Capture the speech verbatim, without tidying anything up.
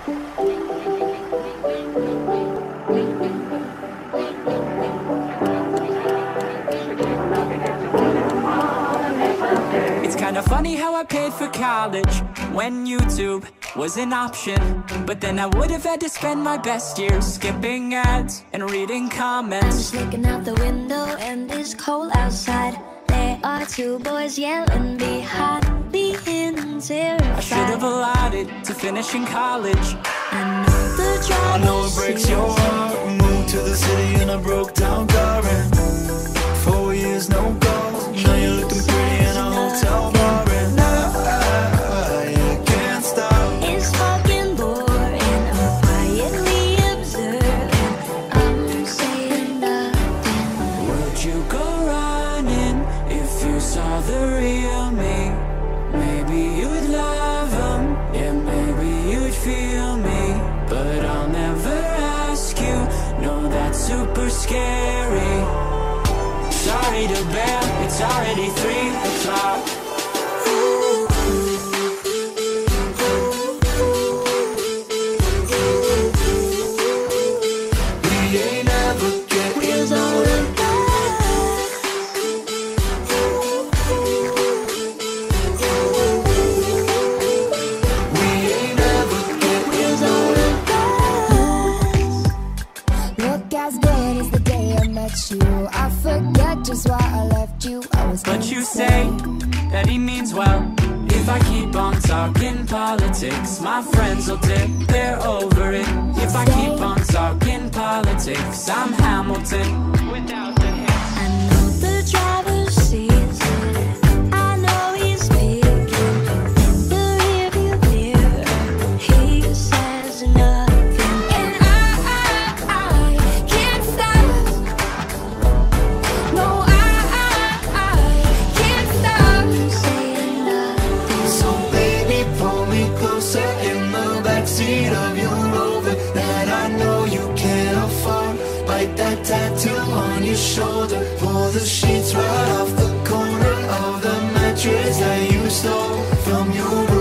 It's kinda funny how I paid for college when YouTube was an option, but then I would have had to spend my best years skipping ads and reading comments. I'm just looking out the window and it's cold outside. There are two boys yelling behind me and terrified. I should have allowed it to finishing college. I know the drive. I know it breaks your heart. Moved to the city in a broke down car and four years no calls. Now you're looking pretty in a hotel bar and I, I can't stop. It's fucking boring. I'm quietly observing. I'm saying nothing. Would you go running if you saw the real me? Maybe you'd love him, yeah, maybe you'd feel me. But I'll never ask you, no, that's super scary. Sorry to bear, it's already three o'clock. We ain't ever getting older. We ain't ever getting older. Look as good as the day I met you. I forget just why I left you. I was But you say that he means well. If I keep on talking politics, my friends will tip, they're over it. If I keep on talking politics, I'm Hamilton without the hits. I know the driver's seat. I know he's speaking. The rearview mirror, he says nothing. And I, I, I can't stop. No, I, I, I can't stop saying nothing. So baby, pull me closer in the backseat of your Rover that I know you can't afford. Bite that tattoo on your shoulder. Pull the sheets right off the corner of the mattress that you stole from your